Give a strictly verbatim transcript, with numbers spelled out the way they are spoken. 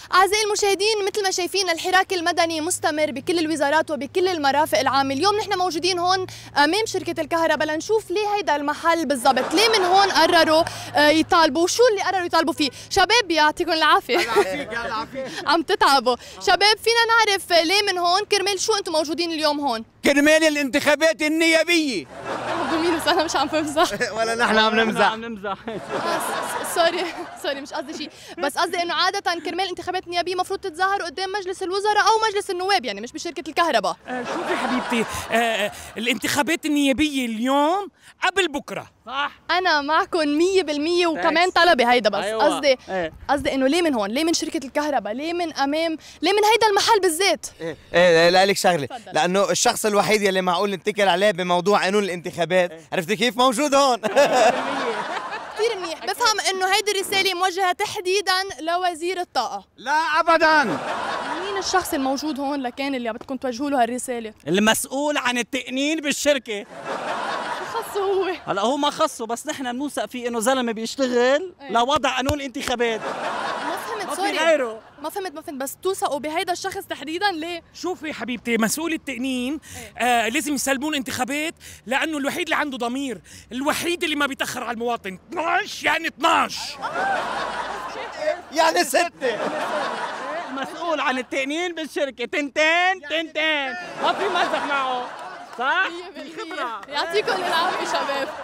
أعزائي المشاهدين، مثل ما شايفين الحراك المدني مستمر بكل الوزارات وبكل المرافق العامة. اليوم نحن موجودين هون أمام شركة الكهرباء لنشوف ليه هيدا المحل بالضبط، ليه من هون قرروا يطالبوا، وشو اللي قرروا يطالبوا فيه. شباب يعطيكم العافية. عم تتعبوا. شباب فينا نعرف ليه من هون، كرمال شو أنتم موجودين اليوم هون؟ كرمال الانتخابات النيابية. بمين بس أنا مش عم بمزح. ولا نحن عم نمزح. عم نمزح. سوري سوري مش قصدي شيء، بس قصدي انه عادة كرمال الانتخابات النيابية المفروض تتظاهروا قدام مجلس الوزراء او مجلس النواب، يعني مش بشركة الكهرباء. آه شوفي حبيبتي، آه الانتخابات النيابية اليوم قبل بكره، صح؟ أنا معكم مية بالمية وكمان طلبي هيدا، بس قصدي أيوة. قصدي انه ليه من هون؟ ليه من شركة الكهرباء؟ ليه من امام؟ ليه من هيدا المحل بالذات؟ ايه ايه لا لك شغله، فضل. لانه الشخص الوحيد يلي معقول نتكل عليه بموضوع قانون الانتخابات، إيه. عرفتي كيف موجود هون. كثير منيح. بفهم انه هيدي الرسالة موجهة تحديدا لوزير الطاقة. لا ابدا. مين الشخص الموجود هون لكان اللي بدكم توجهوا له هالرسالة؟ المسؤول عن التقنين بالشركة. خصه هو. هلا هو ما خصه، بس نحن بنوثق فيه انه زلمه بيشتغل أيه. لوضع قانون الانتخابات. ما فهمت ما في سوري. غيره. ما فهمت ما فهمت بس توثقوا بهيدا الشخص تحديدا ليه؟ شوفي حبيبتي، مسؤول التقنين آه لازم يسلمون انتخابات، لانه الوحيد اللي عنده ضمير، الوحيد اللي ما بيتاخر على المواطن. اثنعش يعني اثنعش. يعني ستة. مسؤول عن التقنين بالشركه، تنتين تنتين، ما في مزح معه، صح؟ خبرة. يعطيكم العافية شباب.